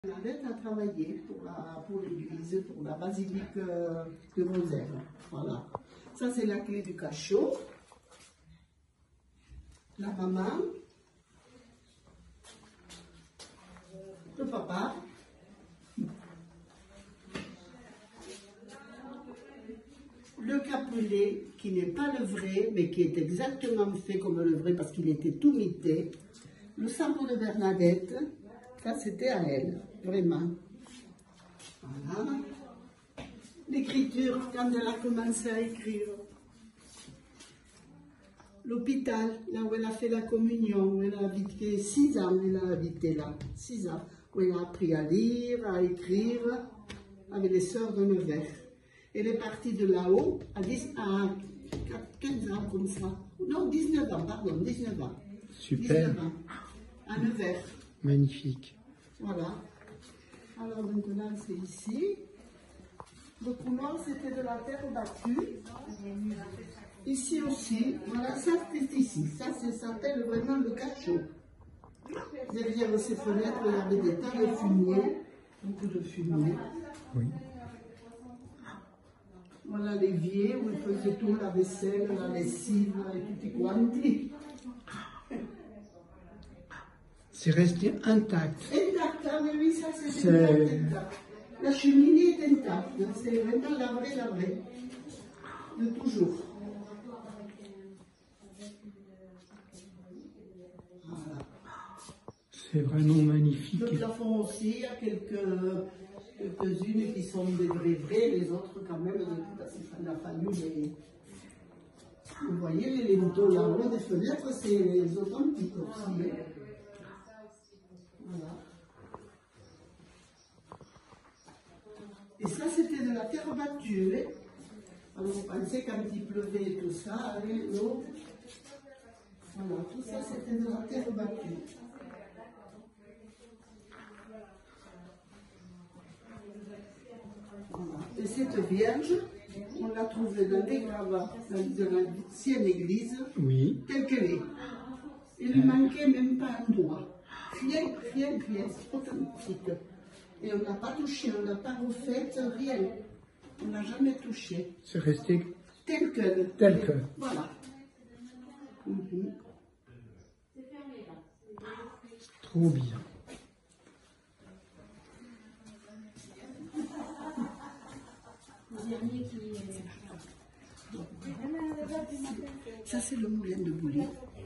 Bernadette a travaillé pour l'église, pour la basilique de Moselle. Voilà. Ça, c'est la clé du cachot. La maman. Le papa. Le capelet, qui n'est pas le vrai, mais qui est exactement fait comme le vrai, parce qu'il était tout mité. Le sabot de Bernadette, ça c'était à elle, vraiment. Voilà. L'écriture, quand elle a commencé à écrire. L'hôpital, là où elle a fait la communion, où elle a habité 6 ans, elle a habité là, 6 ans, où elle a appris à lire, à écrire, avec les sœurs de Nevers. Elle est partie de là-haut à 15 ans comme ça. Non, 19 ans, pardon, 19 ans. Super. 19 ans, à Nevers. Magnifique. Voilà. Alors maintenant, c'est ici. Le couloir, c'était de la terre battue. Ici aussi, voilà, ça c'est ici. Ça s'appelle vraiment le cachot. Derrière ces fenêtres, il y avait des tas de fumier, beaucoup de fumier. Oui. Voilà l'évier où il faisait tout, la vaisselle, la lessive et tutti quanti. C'est resté intact. Intact, ah oui, ça c'est intact. La cheminée est intacte, c'est vraiment la vraie, de toujours. Voilà. C'est vraiment magnifique. Le plafond aussi, il y a quelques-unes qui sont des vraies, les autres quand même, il a fallu les... Vous voyez, les linteaux là-haut des fenêtres, c'est les authentiques aussi. Voilà. Et ça, c'était de la terre battue. Hein. Alors, vous pensez quand il pleuvait et tout ça, l'eau. Voilà, tout ça, c'était de la terre battue. Voilà. Et cette Vierge, on l'a trouvée dans des gravats de l'ancienne église, Oui. telle qu'elle est. Il ne manquait même pas un doigt. Rien, c'est authentique. Et on n'a pas touché, on n'a pas refait, rien. On n'a jamais touché. C'est resté Tel que. tel que. Voilà. Trop bien. Ça, c'est le moulin de Bouly.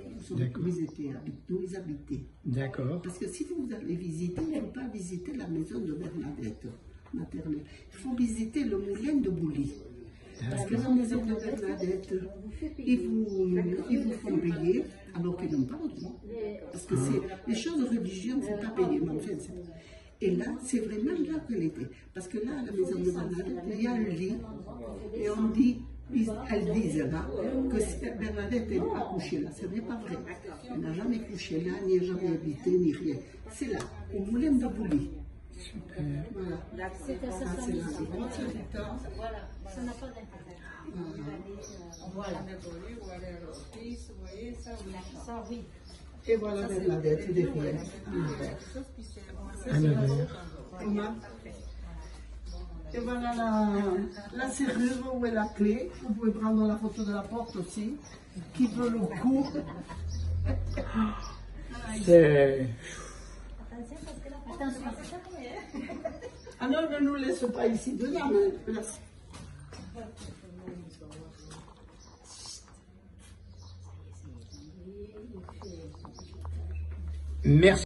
Où ils habitaient. D'accord. Parce que si vous allez visiter, il ne faut pas visiter la maison de Bernadette maternelle. Il faut visiter le moulin de Bouly. Parce que la maison de Bernadette, ils vous font payer alors qu'ils n'ont pas le droit. Parce que les choses religieuses, il ne faut pas payer. Mais enfin, et là, c'est vraiment là qu'elle était. Parce que là, à la maison de Bernadette, il y a un lit. Et on dit, elles disent là, que si Bernadette n'est pas couchée là. Ce n'est pas vrai. Elle n'a jamais couché là, ni jamais habité, ni rien. C'est là, au moulin de Bouly. Super. Voilà. C'est à Ça, c'est là. Voilà, ça n'a pas d'intérêt. Voilà. Ça, oui. Et voilà Bernadette derrière. À Nevers. Et voilà la serrure où est la clé. Vous pouvez prendre la photo de la porte aussi. Qui veut le coup. C'est... Attention. Ah non, ne nous laisse pas ici dedans. Merci.